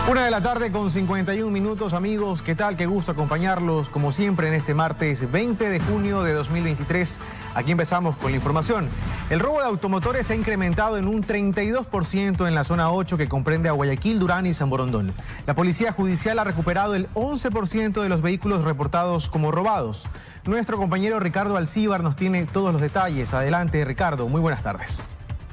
1:51 amigos. ¿Qué tal? Qué gusto acompañarlos como siempre en este martes 20 de junio de 2023. Aquí empezamos con la información. El robo de automotores se ha incrementado en un 32% en la zona 8 que comprende a Guayaquil, Durán y San Borondón. La Policía Judicial ha recuperado el 11% de los vehículos reportados como robados. Nuestro compañero Ricardo Alcíbar nos tiene todos los detalles. Adelante, Ricardo. Muy buenas tardes.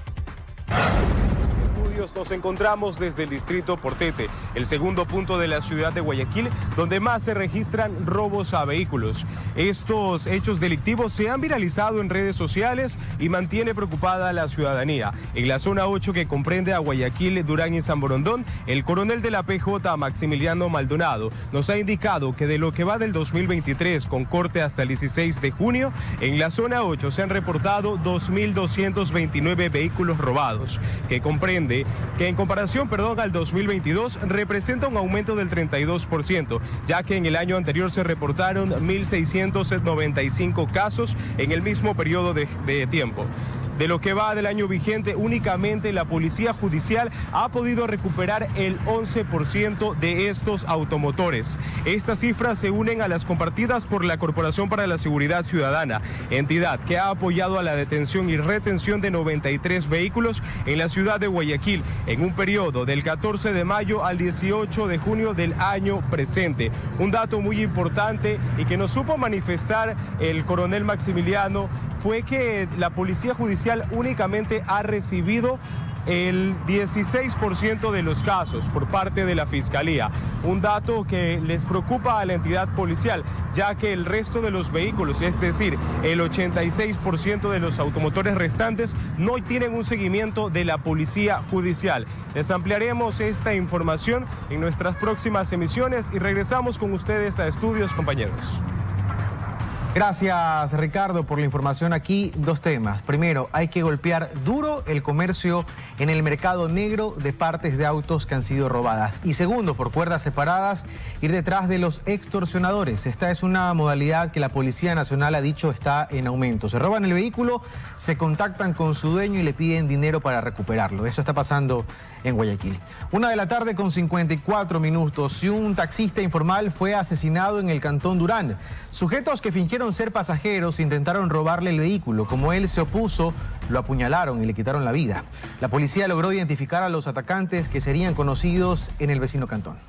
Nos encontramos desde el distrito Portete, el segundo punto de la ciudad de Guayaquil, donde más se registran robos a vehículos. Estos hechos delictivos se han viralizado en redes sociales y mantiene preocupada a la ciudadanía. En la zona 8 que comprende a Guayaquil, Durán y San Borondón, el coronel de la PJ, Maximiliano Maldonado, nos ha indicado que de lo que va del 2023 con corte hasta el 16 de junio, en la zona 8 se han reportado 2.229 vehículos robados, que comprende que en comparación, al 2022 representa un aumento del 32%, ya que en el año anterior se reportaron 1.695 casos en el mismo periodo de tiempo. De lo que va del año vigente, únicamente la Policía Judicial ha podido recuperar el 11% de estos automotores. Estas cifras se unen a las compartidas por la Corporación para la Seguridad Ciudadana, entidad que ha apoyado a la detención y retención de 93 vehículos en la ciudad de Guayaquil, en un periodo del 14 de mayo al 18 de junio del año presente. Un dato muy importante y que nos supo manifestar el coronel Maximiliano fue que la Policía Judicial únicamente ha recibido el 16% de los casos por parte de la Fiscalía. Un dato que les preocupa a la entidad policial, ya que el resto de los vehículos, es decir, el 86% de los automotores restantes, no tienen un seguimiento de la Policía Judicial. Les ampliaremos esta información en nuestras próximas emisiones y regresamos con ustedes a estudios, compañeros. Gracias, Ricardo, por la información aquí. Dos temas. Primero, hay que golpear duro el comercio en el mercado negro de partes de autos que han sido robadas. Y segundo, por cuerdas separadas, ir detrás de los extorsionadores. Esta es una modalidad que la Policía Nacional ha dicho está en aumento. Se roban el vehículo, se contactan con su dueño y le piden dinero para recuperarlo. Eso está pasando en Guayaquil. 1:54 y un taxista informal fue asesinado en el cantón Durán. Sujetos que fingieron ser pasajeros intentaron robarle el vehículo. Como él se opuso, lo apuñalaron y le quitaron la vida. La policía logró identificar a los atacantes, que serían conocidos en el vecino cantón.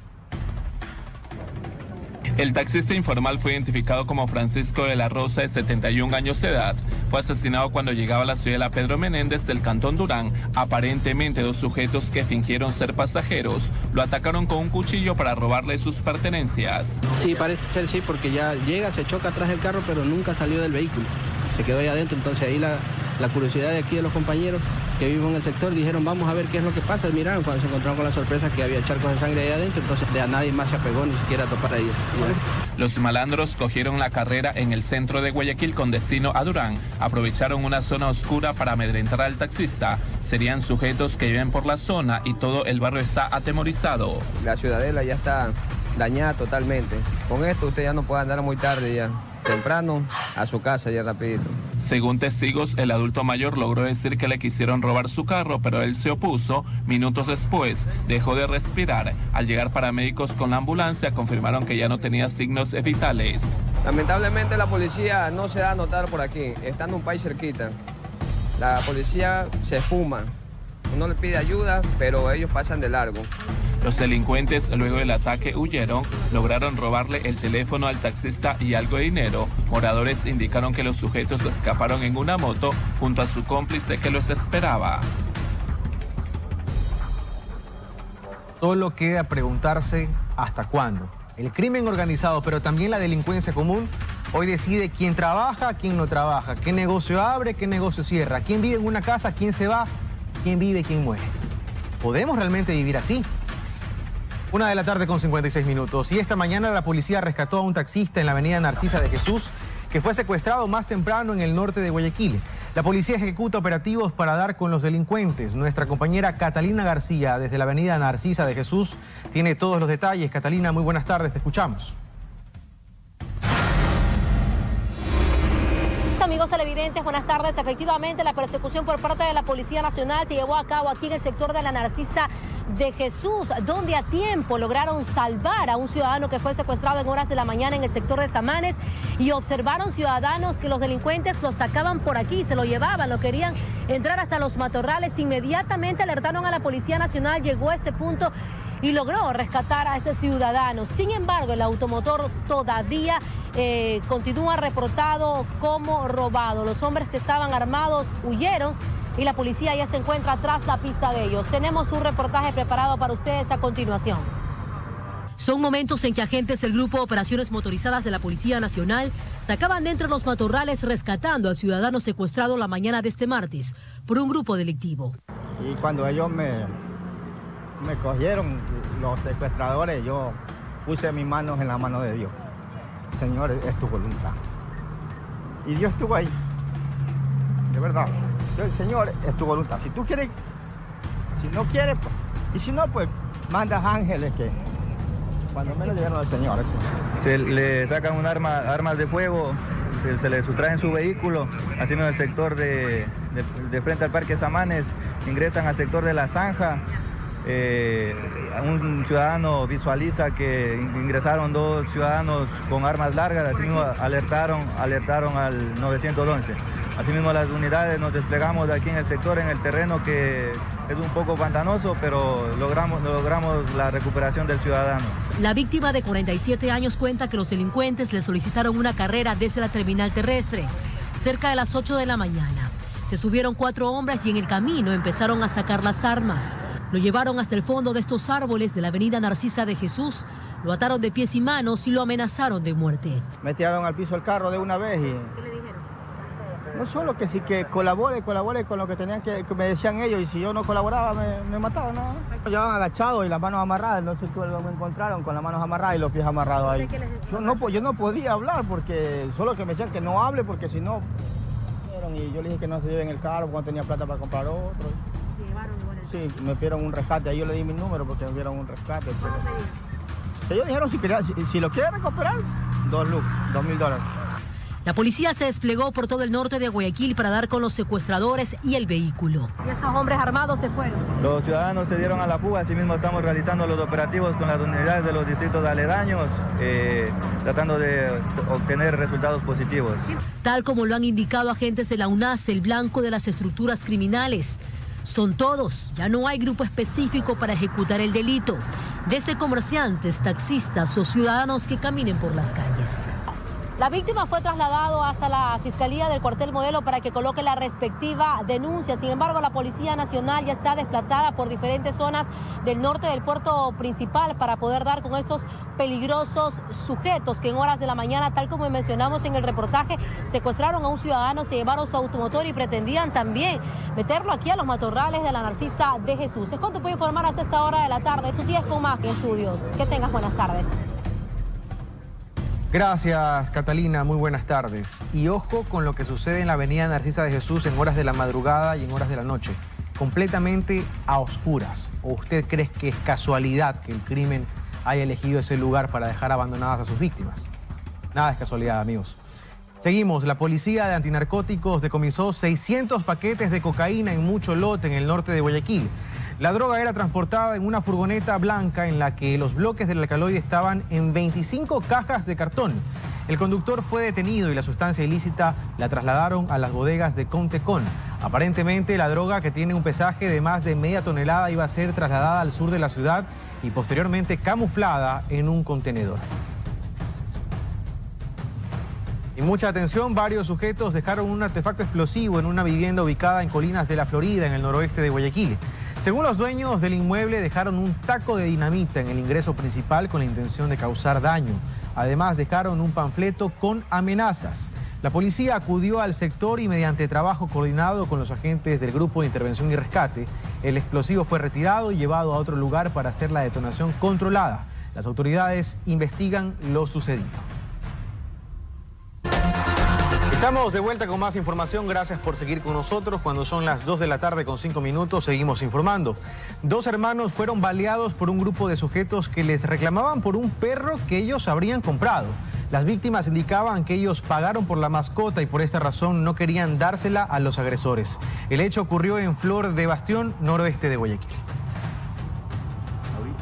El taxista informal fue identificado como Francisco de la Rosa, de 71 años de edad. Fue asesinado cuando llegaba a la ciudadela Pedro Menéndez del cantón Durán. Aparentemente, dos sujetos que fingieron ser pasajeros lo atacaron con un cuchillo para robarle sus pertenencias. Sí, parece ser sí, porque ya llega, se choca atrás del carro, pero nunca salió del vehículo. Se quedó ahí adentro, entonces ahí la curiosidad de aquí de los compañeros que viven en el sector dijeron vamos a ver qué es lo que pasa. Miraron cuando se encontraron con la sorpresa que había charcos de sangre ahí adentro, entonces a nadie más se apegó, ni siquiera a topar a ellos. Los malandros cogieron la carrera en el centro de Guayaquil con destino a Durán. Aprovecharon una zona oscura para amedrentar al taxista. Serían sujetos que viven por la zona y todo el barrio está atemorizado. La ciudadela ya está dañada totalmente. Con esto usted ya no puede andar muy tarde ya. Temprano a su casa ya rapidito. Según testigos, el adulto mayor logró decir que le quisieron robar su carro, pero él se opuso. Minutos después dejó de respirar. Al llegar paramédicos con la ambulancia confirmaron que ya no tenía signos vitales. Lamentablemente la policía no se da a notar por aquí, estando un país cerquita. La policía se esfuma. Uno le pide ayuda, pero ellos pasan de largo. Los delincuentes, luego del ataque, huyeron, lograron robarle el teléfono al taxista y algo de dinero. Moradores indicaron que los sujetos escaparon en una moto junto a su cómplice que los esperaba. Solo queda preguntarse hasta cuándo. El crimen organizado, pero también la delincuencia común, hoy decide quién trabaja, quién no trabaja, qué negocio abre, qué negocio cierra, quién vive en una casa, quién se va, quién vive, quién muere. ¿Podemos realmente vivir así? 1:56 y esta mañana la policía rescató a un taxista en la avenida Narcisa de Jesús que fue secuestrado más temprano en el norte de Guayaquil. La policía ejecuta operativos para dar con los delincuentes. Nuestra compañera Catalina García desde la avenida Narcisa de Jesús tiene todos los detalles. Catalina, muy buenas tardes, te escuchamos. Amigos televidentes, buenas tardes. Efectivamente, la persecución por parte de la Policía Nacional se llevó a cabo aquí en el sector de la Narcisa de Jesús, donde a tiempo lograron salvar a un ciudadano que fue secuestrado en horas de la mañana en el sector de Samanes, y observaron ciudadanos que los delincuentes lo sacaban por aquí, se lo llevaban, lo querían entrar hasta los matorrales. Inmediatamente alertaron a la Policía Nacional, llegó a este punto y logró rescatar a este ciudadano. Sin embargo, el automotor todavía continúa reportado como robado. Los hombres que estaban armados huyeron y la policía ya se encuentra tras la pista de ellos. Tenemos un reportaje preparado para ustedes a continuación. Son momentos en que agentes del Grupo de Operaciones Motorizadas de la Policía Nacional sacaban de entre los matorrales rescatando al ciudadano secuestrado la mañana de este martes por un grupo delictivo. Y cuando ellos me cogieron, los secuestradores, yo puse mis manos en la mano de Dios. Señor, es tu voluntad. Y Dios estuvo ahí. De verdad. Señor, es tu voluntad. Si tú quieres, si no quieres, pues, y si no, pues mandas ángeles que cuando menos llegaron al Señor. Se le sacan armas de fuego, se le sustraen su vehículo, así en el sector de frente al Parque Samanes, ingresan al sector de La Zanja. Un ciudadano visualiza que ingresaron 2 ciudadanos con armas largas, así mismo alertaron al 911. Asimismo las unidades nos desplegamos aquí en el sector, en el terreno que es un poco pantanoso, pero logramos la recuperación del ciudadano. La víctima de 47 años cuenta que los delincuentes le solicitaron una carrera desde la terminal terrestre, cerca de las 8 de la mañana. Se subieron 4 hombres y en el camino empezaron a sacar las armas. Lo llevaron hasta el fondo de estos árboles de la avenida Narcisa de Jesús, lo ataron de pies y manos y lo amenazaron de muerte. Me tiraron al piso el carro de una vez y... ¿Qué le dijeron? No solo que sí, que colabore con lo que tenían que me decían ellos, y si yo no colaboraba me mataban, ¿no? Me llevaban agachado y las manos amarradas, no sé qué me encontraron con las manos amarradas y los pies amarrados ahí. Yo no podía hablar porque solo que me decían que no hable porque si no... Y yo le dije que no se lleven el carro cuando tenía plata para comprar otro. Sí, me pidieron un rescate, ahí yo le di mi número porque me pidieron un rescate. Ellos dijeron si lo quieren recuperar, $2,000. La policía se desplegó por todo el norte de Guayaquil para dar con los secuestradores y el vehículo. Y estos hombres armados se fueron. Los ciudadanos se dieron a la fuga, asimismo estamos realizando los operativos con las unidades de los distritos aledaños, tratando de obtener resultados positivos. Tal como lo han indicado agentes de la UNAS, el blanco de las estructuras criminales. Son todos, ya no hay grupo específico para ejecutar el delito. Desde comerciantes, taxistas o ciudadanos que caminen por las calles. La víctima fue trasladado hasta la Fiscalía del Cuartel Modelo para que coloque la respectiva denuncia. Sin embargo, la Policía Nacional ya está desplazada por diferentes zonas del norte del puerto principal para poder dar con estos peligrosos sujetos que en horas de la mañana, tal como mencionamos en el reportaje, secuestraron a un ciudadano, se llevaron su automotor y pretendían también meterlo aquí a los matorrales de la Narcisa de Jesús. Es cuanto puedo informar hasta esta hora de la tarde. Esto sí es con más que estudios. Que tengas buenas tardes. Gracias, Catalina. Muy buenas tardes. Y ojo con lo que sucede en la avenida Narcisa de Jesús en horas de la madrugada y en horas de la noche. Completamente a oscuras. ¿O usted cree que es casualidad que el crimen haya elegido ese lugar para dejar abandonadas a sus víctimas? Nada es casualidad, amigos. Seguimos. La policía de antinarcóticos decomisó 600 paquetes de cocaína en mucho lote en el norte de Guayaquil. La droga era transportada en una furgoneta blanca en la que los bloques del alcaloide estaban en 25 cajas de cartón. El conductor fue detenido y la sustancia ilícita la trasladaron a las bodegas de Contecón. Aparentemente la droga, que tiene un pesaje de más de media tonelada, iba a ser trasladada al sur de la ciudad y posteriormente camuflada en un contenedor. Y mucha atención, varios sujetos dejaron un artefacto explosivo en una vivienda ubicada en Colinas de la Florida, en el noroeste de Guayaquil. Según los dueños del inmueble, dejaron un taco de dinamita en el ingreso principal con la intención de causar daño. Además, dejaron un panfleto con amenazas. La policía acudió al sector y mediante trabajo coordinado con los agentes del Grupo de Intervención y Rescate, el explosivo fue retirado y llevado a otro lugar para hacer la detonación controlada. Las autoridades investigan lo sucedido. Estamos de vuelta con más información. Gracias por seguir con nosotros. Cuando son las 2 de la tarde con 5 minutos, seguimos informando. 2 hermanos fueron baleados por un grupo de sujetos que les reclamaban por un perro que ellos habrían comprado. Las víctimas indicaban que ellos pagaron por la mascota y por esta razón no querían dársela a los agresores. El hecho ocurrió en Flor de Bastión, noroeste de Guayaquil.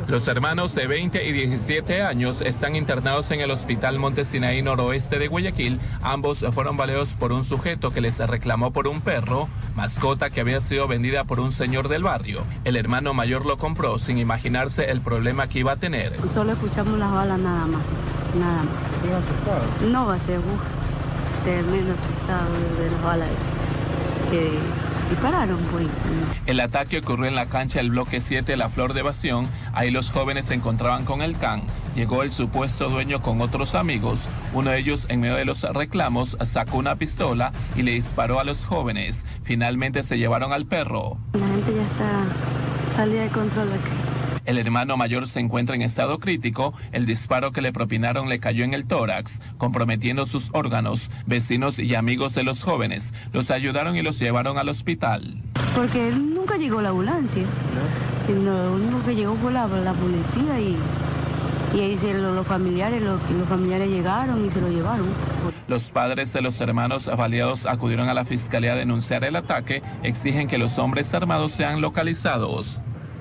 Los hermanos de 20 y 17 años están internados en el Hospital Monte Sinaí Noroeste de Guayaquil. Ambos fueron baleados por un sujeto que les reclamó por un perro, mascota que había sido vendida por un señor del barrio. El hermano mayor lo compró sin imaginarse el problema que iba a tener. Solo escuchamos las balas nada más, nada más. ¿Están asustados? No va a ser tremendo asustado de las balas que dispararon, pues. El ataque ocurrió en la cancha del bloque 7 La Flor de Bastión. Ahí los jóvenes se encontraban con el can. Llegó el supuesto dueño con otros amigos. Uno de ellos, en medio de los reclamos, sacó una pistola y le disparó a los jóvenes. Finalmente se llevaron al perro. La gente ya está salida de control aquí. El hermano mayor se encuentra en estado crítico. El disparo que le propinaron le cayó en el tórax, comprometiendo sus órganos. Vecinos y amigos de los jóvenes los ayudaron y los llevaron al hospital. Porque nunca llegó la ambulancia. Lo único que llegó fue la policía y ahí los familiares llegaron y se lo llevaron. Los padres de los hermanos baleados acudieron a la fiscalía a denunciar el ataque. Exigen que los hombres armados sean localizados.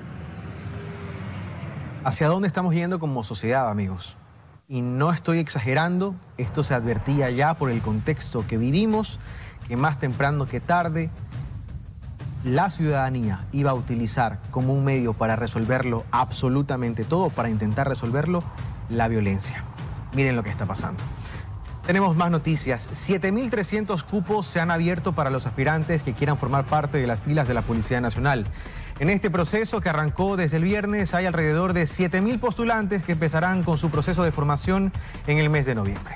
¿Hacia dónde estamos yendo como sociedad, amigos? Y no estoy exagerando, esto se advertía ya por el contexto que vivimos, que más temprano que tarde la ciudadanía iba a utilizar como un medio para resolverlo absolutamente todo, para intentar resolverlo, la violencia. Miren lo que está pasando. Tenemos más noticias. 7.300 cupos se han abierto para los aspirantes que quieran formar parte de las filas de la Policía Nacional. En este proceso que arrancó desde el viernes hay alrededor de 7.000 postulantes que empezarán con su proceso de formación en el mes de noviembre.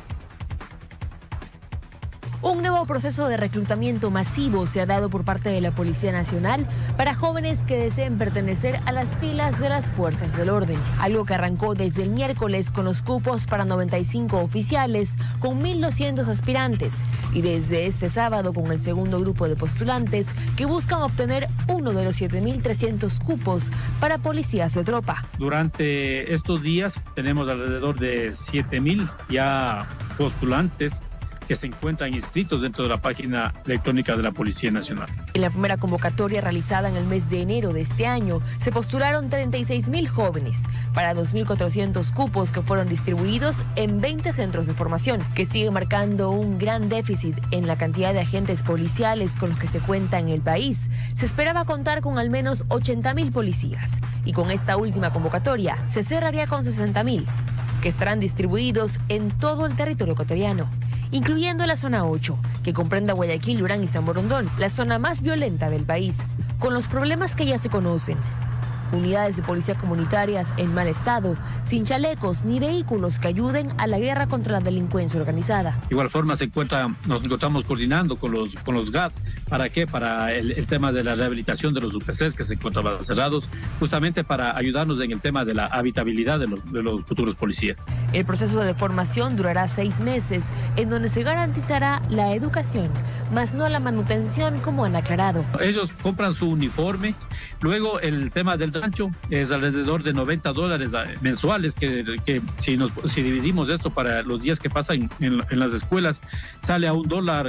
Un nuevo proceso de reclutamiento masivo se ha dado por parte de la Policía Nacional para jóvenes que deseen pertenecer a las filas de las fuerzas del orden. Algo que arrancó desde el miércoles con los cupos para 95 oficiales con 1.200 aspirantes y desde este sábado con el segundo grupo de postulantes que buscan obtener uno de los 7.300 cupos para policías de tropa. Durante estos días tenemos alrededor de 7.000 ya postulantes que se encuentran inscritos dentro de la página electrónica de la Policía Nacional. En la primera convocatoria realizada en el mes de enero de este año, se postularon 36.000 jóvenes para 2.400 cupos que fueron distribuidos en 20 centros de formación, que sigue marcando un gran déficit en la cantidad de agentes policiales con los que se cuenta en el país. Se esperaba contar con al menos 80.000 policías y con esta última convocatoria se cerraría con 60.000, que estarán distribuidos en todo el territorio ecuatoriano, incluyendo la zona 8, que comprende a Guayaquil, Durán y San Borondón, la zona más violenta del país, con los problemas que ya se conocen. Unidades de policía comunitarias en mal estado, sin chalecos ni vehículos que ayuden a la guerra contra la delincuencia organizada. De igual forma nos encontramos coordinando con los GAT. ¿Para qué? Para el tema de la rehabilitación de los UPCs que se encontraban cerrados, justamente para ayudarnos en el tema de la habitabilidad de los futuros policías. El proceso de formación durará 6 meses, en donde se garantizará la educación, más no la manutención, como han aclarado. Ellos compran su uniforme, luego el tema del rancho es alrededor de $90 mensuales, que si dividimos esto para los días que pasan en las escuelas, sale a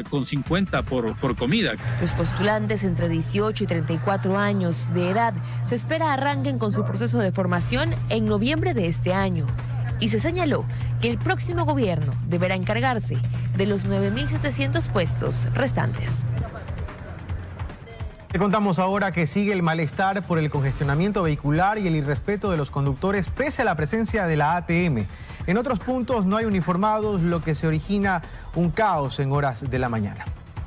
$1.50 por comida. Los postulantes entre 18 y 34 años de edad se espera arranquen con su proceso de formación en noviembre de este año. Y se señaló que el próximo gobierno deberá encargarse de los 9.700 puestos restantes. Te contamos ahora que sigue el malestar por el congestionamiento vehicular y el irrespeto de los conductores pese a la presencia de la ATM. En otros puntos no hay uniformados, lo que se origina un caos en horas de la mañana.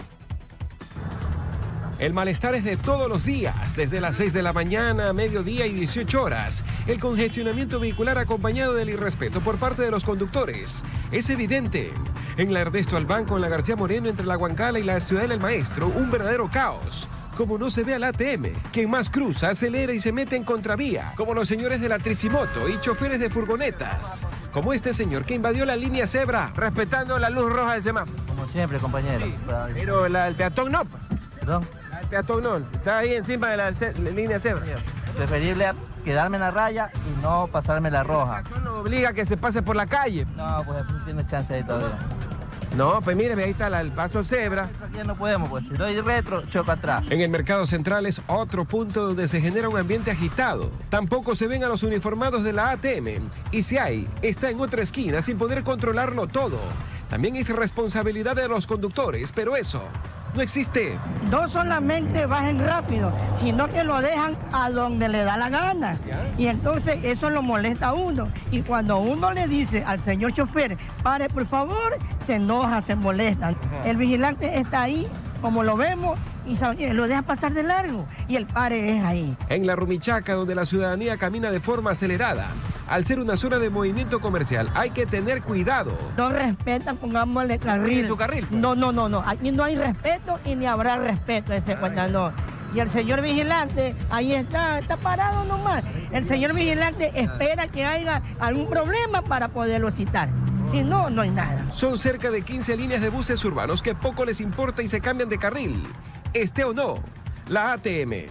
El malestar es de todos los días, desde las 6 de la mañana, mediodía y 18 horas. El congestionamiento vehicular acompañado del irrespeto por parte de los conductores es evidente. En la Ernesto Albán con la García Moreno entre la Huancala y la Ciudad del Maestro, un verdadero caos. Como no se ve al ATM, quien más cruza, acelera y se mete en contravía, como los señores de la tricimoto y choferes de furgonetas, como este señor que invadió la línea cebra, respetando la luz roja del semáforo. Como siempre, compañero. Sí, pero el peatón no. ¿Perdón? El peatón no, está ahí encima de la línea cebra. Preferible quedarme en la raya y no pasarme la roja. ¿Eso no obliga a que se pase por la calle? No, pues no tiene chance ahí todavía. No, pues mire, ahí está el paso cebra. Aquí no podemos, pues si doy retro, choca atrás. En el mercado central es otro punto donde se genera un ambiente agitado. Tampoco se ven a los uniformados de la ATM. Y si hay, está en otra esquina sin poder controlarlo todo. También es responsabilidad de los conductores, pero eso no existe. No solamente bajen rápido, sino que lo dejan a donde le da la gana. Y entonces eso lo molesta a uno. Y cuando uno le dice al señor chofer, pare por favor, se enoja, se molesta. El vigilante está ahí, como lo vemos, y lo deja pasar de largo. Y el pare es ahí. En la Rumichaca, donde la ciudadanía camina de forma acelerada, al ser una zona de movimiento comercial, hay que tener cuidado. No respetan, pongámosle carril. ¿Su carril? No. Aquí no hay respeto y ni habrá respeto ese cuenta, no. Y el señor vigilante, ahí está parado nomás. El señor vigilante espera que haya algún problema para poderlo citar. Si no, no hay nada. Son cerca de 15 líneas de buses urbanos que poco les importa y se cambian de carril. Esté o no, la ATM.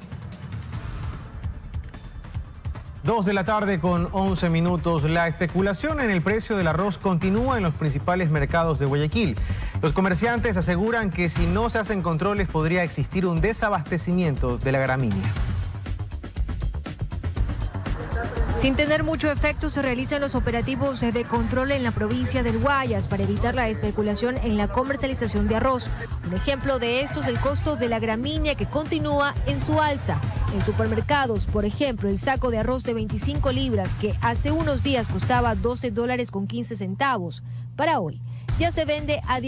2 de la tarde con 11 minutos. La especulación en el precio del arroz continúa en los principales mercados de Guayaquil. Los comerciantes aseguran que si no se hacen controles podría existir un desabastecimiento de la gramínea. Sin tener mucho efecto, se realizan los operativos de control en la provincia del Guayas para evitar la especulación en la comercialización de arroz. Un ejemplo de esto es el costo de la gramínea, que continúa en su alza. En supermercados, por ejemplo, el saco de arroz de 25 libras, que hace unos días costaba $12.15, para hoy ya se vende a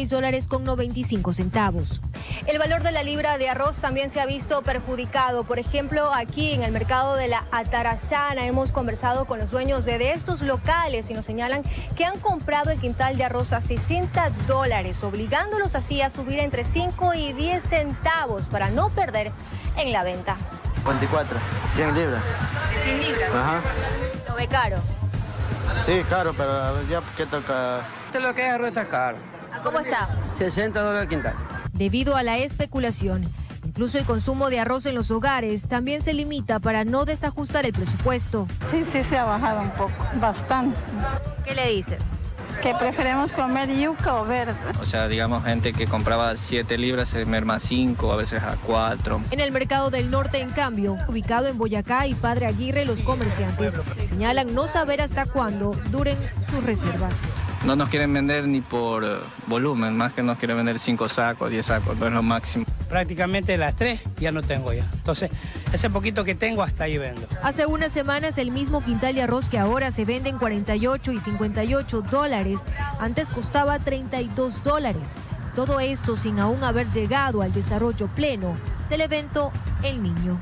$16.95. El valor de la libra de arroz también se ha visto perjudicado. Por ejemplo, aquí en el mercado de la Atarazana hemos conversado con los dueños de estos locales y nos señalan que han comprado el quintal de arroz a $60, obligándolos así a subir entre 5 y 10 centavos para no perder en la venta. 24, 100 libras. ¿De 100 libras? Ajá. ¿Lo ve caro? Sí, caro, pero ya ¿qué toca? Lo que es arroz está caro. ¿Cómo está? $60 el quintal. Debido a la especulación, incluso el consumo de arroz en los hogares también se limita para no desajustar el presupuesto. Sí, se ha bajado un poco, bastante. ¿Qué le dicen? Que preferimos comer yuca o verde. O sea, digamos, gente que compraba 7 libras se merma 5, a veces a 4. En el mercado del norte, en cambio, ubicado en Boyacá y Padre Aguirre, los comerciantes señalan no saber hasta cuándo duren sus reservas. No nos quieren vender ni por volumen, más que nos quieren vender 5 sacos, 10 sacos, no es lo máximo. Prácticamente las 3 ya no tengo ya. Entonces, ese poquito que tengo hasta ahí vendo. Hace unas semanas el mismo quintal de arroz que ahora se vende en $48 y $58, antes costaba $32. Todo esto sin aún haber llegado al desarrollo pleno del evento El Niño.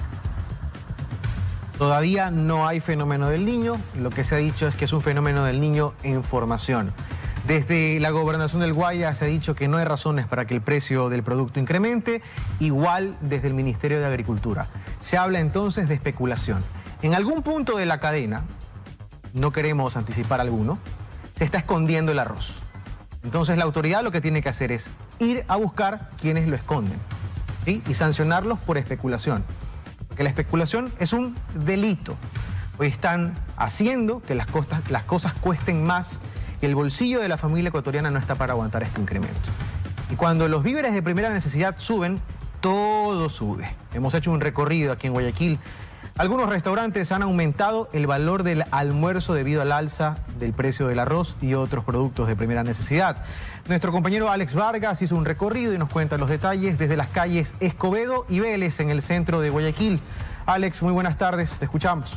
Todavía no hay fenómeno del Niño. Lo que se ha dicho es que es un fenómeno del Niño en formación. Desde la gobernación del Guayas se ha dicho que no hay razones para que el precio del producto incremente, igual desde el Ministerio de Agricultura. Se habla entonces de especulación. En algún punto de la cadena, no queremos anticipar alguno, se está escondiendo el arroz. Entonces la autoridad lo que tiene que hacer es ir a buscar quienes lo esconden, ¿sí? Y sancionarlos por especulación. Porque la especulación es un delito. Hoy están haciendo que las cosas cuesten más y el bolsillo de la familia ecuatoriana no está para aguantar este incremento. Y cuando los víveres de primera necesidad suben, todo sube. Hemos hecho un recorrido aquí en Guayaquil. Algunos restaurantes han aumentado el valor del almuerzo debido al alza del precio del arroz y otros productos de primera necesidad. Nuestro compañero Alex Vargas hizo un recorrido y nos cuenta los detalles desde las calles Escobedo y Vélez en el centro de Guayaquil. Alex, muy buenas tardes, te escuchamos.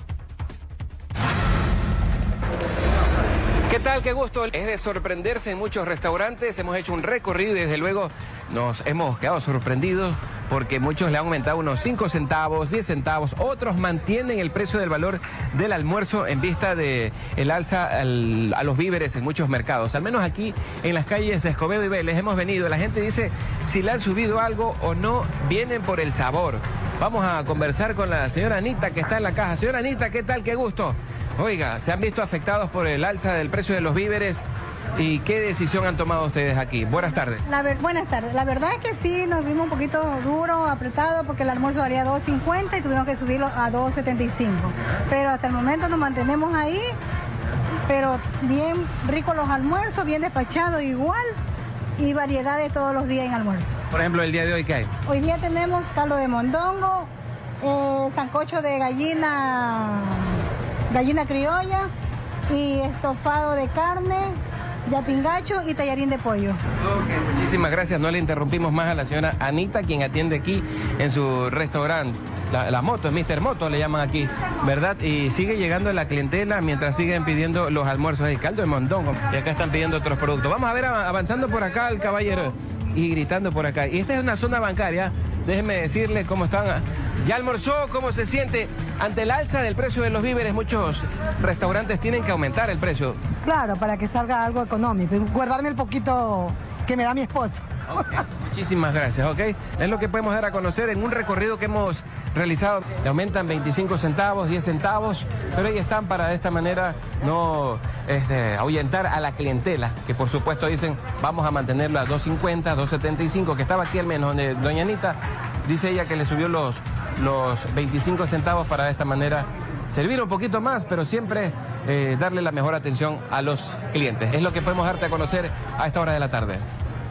¿Qué tal? Qué gusto. Es de sorprenderse en muchos restaurantes. Hemos hecho un recorrido y desde luego nos hemos quedado sorprendidos porque muchos le han aumentado unos 5 centavos, 10 centavos. Otros mantienen el precio del valor del almuerzo en vista del alza a los víveres en muchos mercados. Al menos aquí en las calles de Escobedo y Vélez hemos venido. La gente dice si le han subido algo o no, vienen por el sabor. Vamos a conversar con la señora Anita que está en la caja. Señora Anita, ¿qué tal? Qué gusto. Oiga, ¿se han visto afectados por el alza del precio de los víveres? ¿Y qué decisión han tomado ustedes aquí? Buenas tardes. Buenas tardes. La verdad es que sí, nos vimos un poquito duro, apretado, porque el almuerzo valía $2.50 y tuvimos que subirlo a $2.75. Pero hasta el momento nos mantenemos ahí pero bien rico los almuerzos, bien despachado igual y variedad de todos los días en almuerzo. Por ejemplo, el día de hoy, ¿qué hay? Hoy día tenemos caldo de mondongo, sancocho de gallina criolla y estofado de carne, yapingacho y tallarín de pollo. Okay, muchísimas gracias. No le interrumpimos más a la señora Anita, quien atiende aquí en su restaurante. La moto, es Mr. Moto, le llaman aquí, ¿verdad? Y sigue llegando la clientela mientras siguen pidiendo los almuerzos de caldo de mondongo. Y acá están pidiendo otros productos. Vamos a ver, avanzando por acá el caballero y gritando por acá. Y esta es una zona bancaria. Déjenme decirles cómo están. ¿Ya almorzó? ¿Cómo se siente? Ante el alza del precio de los víveres, muchos restaurantes tienen que aumentar el precio. Claro, para que salga algo económico y guardarme el poquito que me da mi esposo. Okay, muchísimas gracias, ¿ok? Es lo que podemos dar a conocer en un recorrido que hemos realizado. Le aumentan 25 centavos, 10 centavos, pero ahí están para de esta manera no ahuyentar a la clientela, que por supuesto dicen vamos a mantenerlo a 2.50, 2.75, que estaba aquí al menos doña Anita, dice ella que le subió los 25 centavos para de esta manera servir un poquito más, pero siempre darle la mejor atención a los clientes. Es lo que podemos darte a conocer a esta hora de la tarde.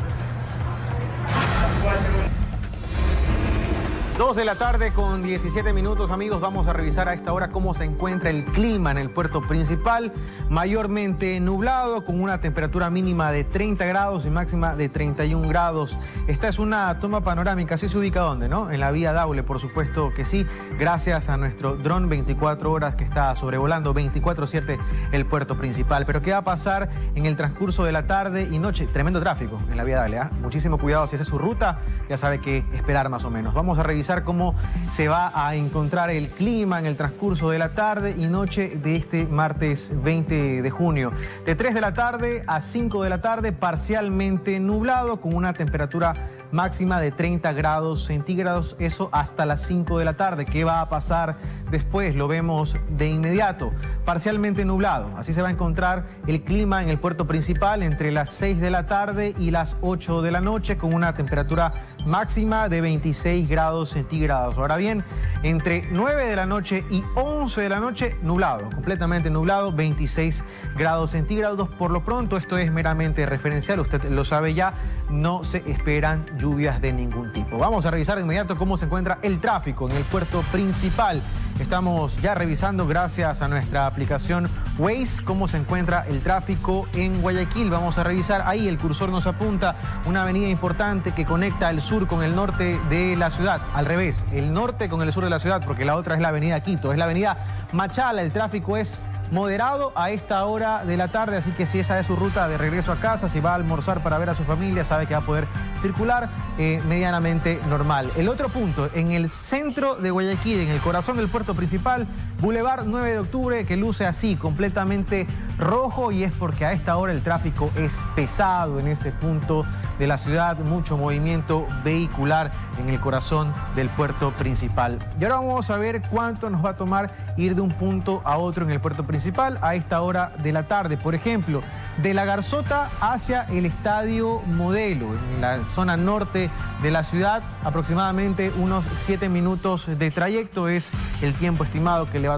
2 de la tarde con 17 minutos, amigos. Vamos a revisar a esta hora cómo se encuentra el clima en el puerto principal. Mayormente nublado, con una temperatura mínima de 30 grados y máxima de 31 grados. Esta es una toma panorámica. ¿Así se ubica dónde, no? En la vía Daule, por supuesto que sí. Gracias a nuestro dron 24 horas que está sobrevolando 24/7 el puerto principal. Pero ¿qué va a pasar en el transcurso de la tarde y noche? Tremendo tráfico en la vía Daule, ¿eh? Muchísimo cuidado si esa es su ruta. Ya sabe qué esperar más o menos. Vamos a revisar cómo se va a encontrar el clima en el transcurso de la tarde y noche de este martes 20 de junio. De 3 de la tarde a 5 de la tarde, parcialmente nublado, con una temperatura máxima de 30 grados centígrados, eso hasta las 5 de la tarde. ¿Qué va a pasar después? Lo vemos de inmediato. Parcialmente nublado, así se va a encontrar el clima en el puerto principal entre las 6 de la tarde y las 8 de la noche, con una temperatura máxima de 26 grados centígrados. Ahora bien, entre 9 de la noche y 11 de la noche, nublado, completamente nublado, 26 grados centígrados. Por lo pronto, esto es meramente referencial, usted lo sabe ya, no se esperan lluvias de ningún tipo. Vamos a revisar de inmediato cómo se encuentra el tráfico en el puerto principal. Estamos ya revisando, gracias a nuestra aplicación Waze, cómo se encuentra el tráfico en Guayaquil. Vamos a revisar ahí, el cursor nos apunta una avenida importante que conecta el sur con el norte de la ciudad. Al revés, el norte con el sur de la ciudad, porque la otra es la avenida Quito, es la avenida Machala. El tráfico es moderado a esta hora de la tarde, así que si esa es su ruta de regreso a casa, si va a almorzar para ver a su familia, sabe que va a poder circular medianamente normal. El otro punto, en el centro de Guayaquil, en el corazón del puerto principal, Boulevard 9 de Octubre, que luce así, completamente rojo, y es porque a esta hora el tráfico es pesado en ese punto de la ciudad, mucho movimiento vehicular en el corazón del puerto principal. Y ahora vamos a ver cuánto nos va a tomar ir de un punto a otro en el puerto principal a esta hora de la tarde. Por ejemplo, de La Garzota hacia el Estadio Modelo, en la zona norte de la ciudad, aproximadamente unos 7 minutos de trayecto es el tiempo estimado que le va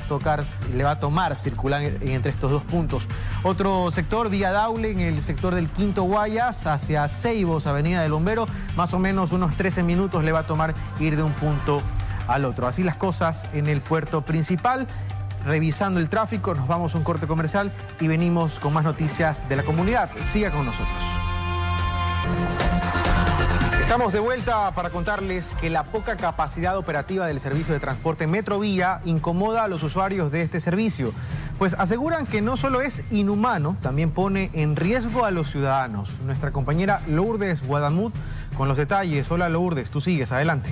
a tomar circular entre estos dos puntos. Otro sector, vía Daule, en el sector del Quinto Guayas hacia Ceibos, Avenida del Bombero, más o menos unos 13 minutos le va a tomar ir de un punto al otro. Así las cosas en el puerto principal. Revisando el tráfico, nos vamos a un corte comercial y venimos con más noticias de la comunidad. Siga con nosotros. Estamos de vuelta para contarles que la poca capacidad operativa del servicio de transporte Metrovía incomoda a los usuarios de este servicio, pues aseguran que no solo es inhumano, también pone en riesgo a los ciudadanos. Nuestra compañera Lourdes Guadamut con los detalles. Hola Lourdes, tú sigues, adelante.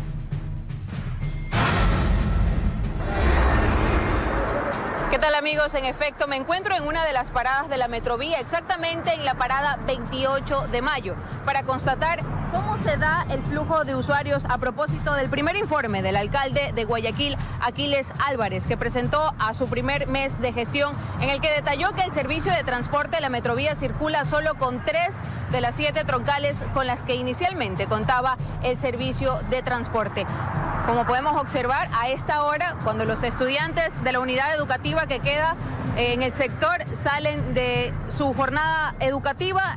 ¿Qué tal, amigos? En efecto, me encuentro en una de las paradas de la Metrovía, exactamente en la parada 28 de mayo, para constatar ¿Cómo se da el flujo de usuarios a propósito del primer informe del alcalde de Guayaquil, Aquiles Álvarez, que presentó a su primer mes de gestión, en el que detalló que el servicio de transporte de la Metrovía circula solo con 3 de las 7 troncales con las que inicialmente contaba el servicio de transporte? Como podemos observar, a esta hora, cuando los estudiantes de la unidad educativa que queda en el sector salen de su jornada educativa,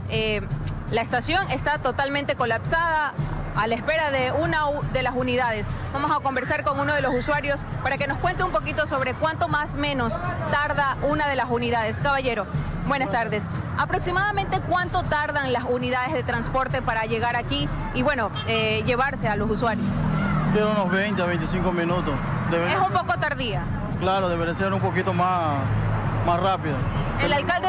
la estación está totalmente colapsada a la espera de una de las unidades. Vamos a conversar con uno de los usuarios para que nos cuente un poquito sobre cuánto más o menos tarda una de las unidades. Caballero, buenas tardes. ¿Aproximadamente cuánto tardan las unidades de transporte para llegar aquí y, bueno, llevarse a los usuarios? De unos 20 a 25 minutos. Es un poco tardía. Claro, debería ser un poquito más rápido. El alcalde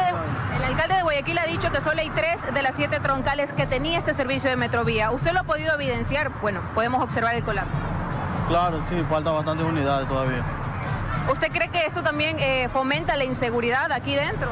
de Guayaquil ha dicho que solo hay 3 de las 7 troncales que tenía este servicio de Metrovía. ¿Usted lo ha podido evidenciar? Bueno, podemos observar el colapso. Claro, sí, faltan bastantes unidades todavía. ¿Usted cree que esto también fomenta la inseguridad aquí dentro?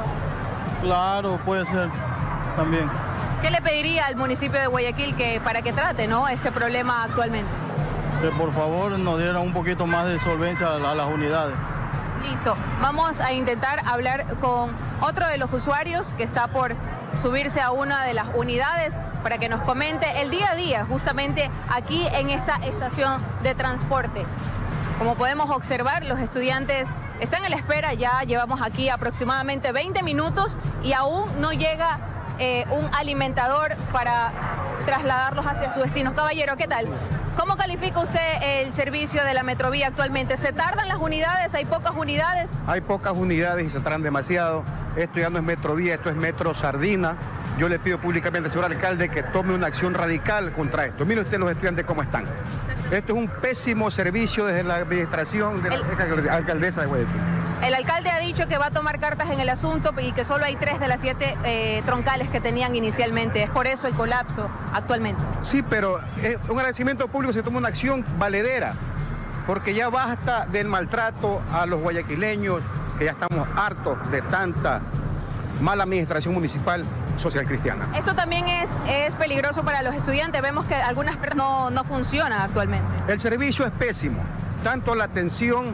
Claro, puede ser también. ¿Qué le pediría al municipio de Guayaquil para que trate, ¿no?, este problema actualmente? Que por favor nos dieran un poquito más de solvencia a las unidades. Listo, vamos a intentar hablar con otro de los usuarios que está por subirse a una de las unidades para que nos comente el día a día justamente aquí en esta estación de transporte. Como podemos observar, los estudiantes están a la espera, ya llevamos aquí aproximadamente 20 minutos y aún no llega un alimentador para trasladarlos hacia su destino. Caballero, ¿qué tal? ¿Cómo califica usted el servicio de la Metrovía actualmente? ¿Se tardan las unidades? ¿Hay pocas unidades? Hay pocas unidades y se tardan demasiado. Esto ya no es Metrovía, esto es Metro Sardina. Yo le pido públicamente al señor alcalde que tome una acción radical contra esto. Mire usted los estudiantes cómo están. Esto es un pésimo servicio desde la administración de la alcaldesa de Guayaquil. El alcalde ha dicho que va a tomar cartas en el asunto y que solo hay 3 de las 7 troncales que tenían inicialmente. Es por eso el colapso actualmente. Sí, pero un agradecimiento público, se toma una acción valedera, porque ya basta del maltrato a los guayaquileños, que ya estamos hartos de tanta mala administración municipal social cristiana. Esto también es peligroso para los estudiantes. Vemos que algunas no funcionan actualmente. El servicio es pésimo, tanto la atención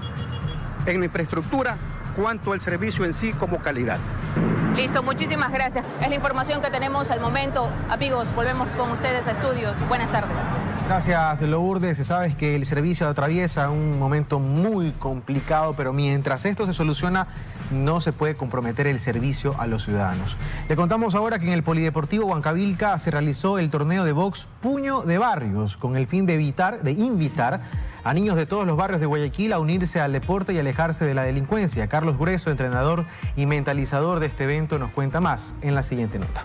en la infraestructura cuanto el servicio en sí como calidad. Listo, muchísimas gracias. Es la información que tenemos al momento. Amigos, volvemos con ustedes a estudios. Buenas tardes. Gracias, Lourdes. Sabes que el servicio atraviesa un momento muy complicado, pero mientras esto se soluciona, no se puede comprometer el servicio a los ciudadanos. Le contamos ahora que en el Polideportivo Huancavilca se realizó el torneo de box Puño de Barrios, con el fin de invitar a niños de todos los barrios de Guayaquil a unirse al deporte y alejarse de la delincuencia. Carlos Grueso, entrenador y mentalizador de este evento, nos cuenta más en la siguiente nota.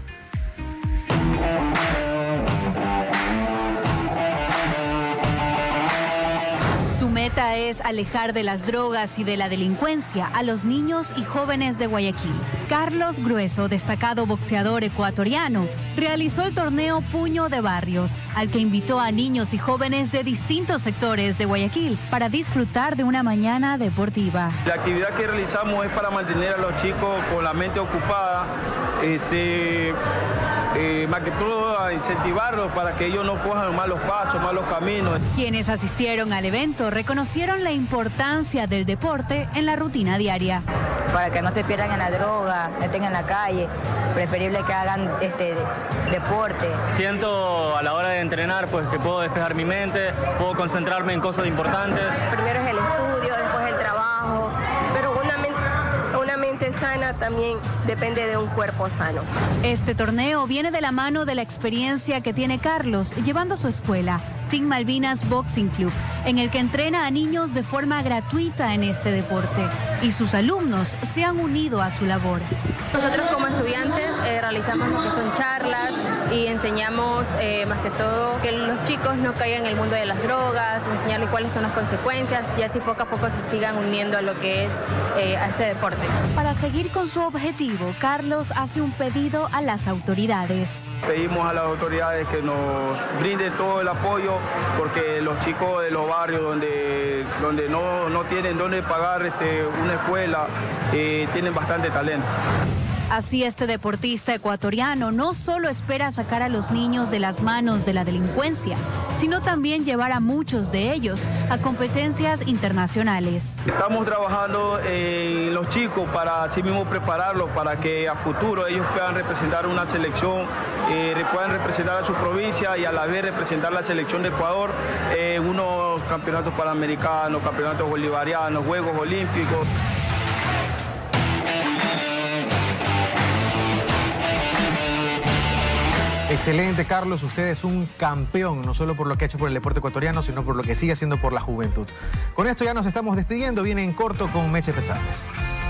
Su meta es alejar de las drogas y de la delincuencia a los niños y jóvenes de Guayaquil. Carlos Grueso, destacado boxeador ecuatoriano, realizó el torneo Puño de Barrios, al que invitó a niños y jóvenes de distintos sectores de Guayaquil para disfrutar de una mañana deportiva. La actividad que realizamos es para mantener a los chicos con la mente ocupada, más que todo a incentivarlos para que ellos no cojan malos pasos, malos caminos. Quienes asistieron al evento reconocieron la importancia del deporte en la rutina diaria. Para que no se pierdan en la droga, no estén en la calle, preferible que hagan deporte. Siento a la hora de entrenar pues que puedo despejar mi mente, puedo concentrarme en cosas importantes. Primero es el estudio, después el trabajo, pero una mente sana también depende de un cuerpo sano. Este torneo viene de la mano de la experiencia que tiene Carlos llevando su escuela, Team Malvinas Boxing Club, en el que entrena a niños de forma gratuita en este deporte, y sus alumnos se han unido a su labor. Nosotros como estudiantes realizamos lo que son charlas y enseñamos más que todo que los chicos no caigan en el mundo de las drogas, enseñarles cuáles son las consecuencias y así poco a poco se sigan uniendo a lo que es a este deporte. Para seguir con su objetivo, Carlos hace un pedido a las autoridades. Pedimos a las autoridades que nos brinden todo el apoyo, porque los chicos de los barrios donde no tienen dónde pagar una escuela tienen bastante talento. Así este deportista ecuatoriano no solo espera sacar a los niños de las manos de la delincuencia, sino también llevar a muchos de ellos a competencias internacionales. Estamos trabajando en los chicos para así mismo prepararlos para que a futuro ellos puedan representar una selección, puedan representar a su provincia y a la vez representar la selección de Ecuador en unos campeonatos panamericanos, campeonatos bolivarianos, Juegos Olímpicos. Excelente, Carlos. Usted es un campeón, no solo por lo que ha hecho por el deporte ecuatoriano, sino por lo que sigue haciendo por la juventud. Con esto ya nos estamos despidiendo. Viene en corto con Meche Pesadas.